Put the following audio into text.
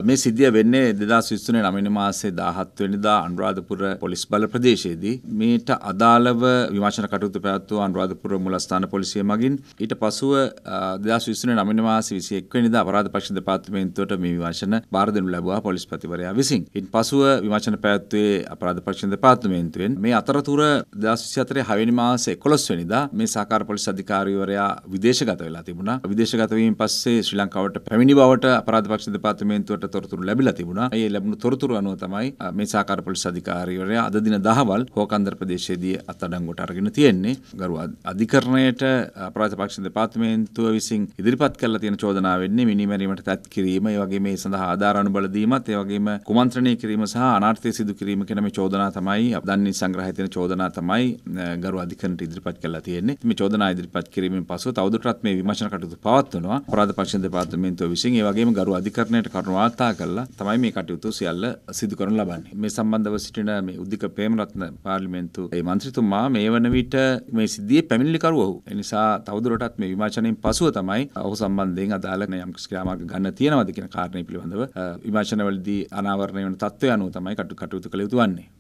මේ සිද්ධිය වෙන්නේ 2023 9 මාසයේ 17 වෙනිදා අනුරාධපුර පොලිස් බල ප්‍රදේශයේදී. මේට අදාළව විමර්ශන කටයුතු පැවැත්වූ අනුරාධපුර මුලස්ථාන පොලිසිය මගින් ඊට පසුව 2023 9 මාසයේ 21 වෙනිදා අපරාධ පරීක්ෂණ දෙපාර්තමේන්තුවට මේ විමර්ශන බාර දෙනු ලැබුවා පොලිස්පතිවරයා විසින්. ඉන් පසුව විමර්ශන පැවැත්වුවේ අපරාධ පරීක්ෂණ දෙපාර්තමේන්තුවෙන්. මේ අතරතුර 2024 6 වෙනි මාසයේ 11 වෙනිදා මේ සහකාර පොලිස් අධිකාරිවරයා විදේශගත වෙලා තිබුණා. විදේශගත වීම පස්සේ ශ්‍රී ලංකාවට පැමිණි බවට අපරාධ පරීක්ෂණ දෙපාර්තමේන්තුවට තොරතුරු ලැබිලා තිබුණා. ඒ ලැබුණු තොරතුරු අනුව තමයි මේ සහකාර පොලිස් අධිකාරිවරයා අද දින 10වල් හෝකන්දර ප්‍රදේශයේදී අත්අඩංගුවට අරගෙන තියෙන්නේ. ගරු අධිකරණයට අපරාධ පරීක්ෂණ දෙපාර්තමේන්තුව විසින් ඉදිරිපත් කරලා තියෙන චෝදනාව වෙන්නේ මිනිමැරීමට තත් කිරීම, ඒ වගේම මේ සඳහා ආධාර අනුබල දීමත්, ඒ වගේම කුමන්ත්‍රණය කිරීම සහ අනාර්ථය සිදු කිරීම කියන මේ චෝදනා තමයි දන්නේ සංග්‍රහය තියෙන චෝදනා තමයි ගරු අධිකරණයට ඉදිරිපත් කරලා තියෙන්නේ. මේ චෝදනා ඉදිරිපත් කිරීමෙන් පසුව තවදුරටත් මේ විමර්ශන කටයුතු පවත්වනවා අපරාධ පරීක්ෂණ දෙපාර්තමේන්තුව විසින්. ඒ වගේම ගරු අධිකරණයට කරුණු වාර්තා කරලා තමයි මේ කටයුතු සියල්ල සිදු කරනු ලබන්නේ. මේ සම්බන්ධව සිටින මේ උද්දික ප්‍රේමරත්න පාර්ලිමේන්තු මන්ත්‍රීතුමා මේ වන විට මේ සිද්ධියේ පැමිණිලිකරු ඔහු. ඒ නිසා තවදුරටත් මේ විමර්ශනයෙන් පසුව තමයි ඔහු සම්බන්ධයෙන් අදාළ යම් ක්‍රියාමාර්ග ගන්න තියෙනවද කියන කාරණේ පිළිබඳව විමර්ශනවලදී අනාවරණය වන තත්ත්වය අනුව තමයි කටයුතු කළ යුතු වන්නේ.